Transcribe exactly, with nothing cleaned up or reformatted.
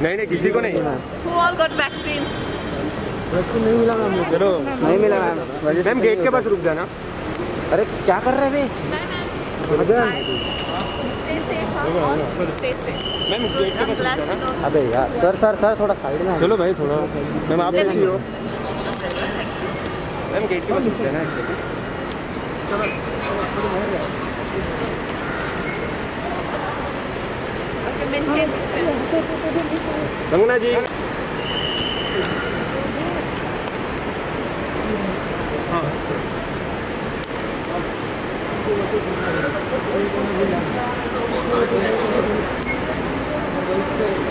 नहीं नहीं किसी को नहीं। Who all got vaccines? Vaccine नहीं मिला मैम। चलो नहीं मिला मैम। मैम गेट के पास रुक जाना। अरे क्या कर रहे हैं Stay safe, huh? Stay safe. Ma'am gate के I'm पास glad रुक to जाना। know. अबे यार सर सर सर थोड़ा साइड में। चलो भाई थोड़ा। मैम आप कैसी हो? मैम गेट के पास रुक जाना एक्चुअली। Okay, maintain distance. मंगना जी। हाँ।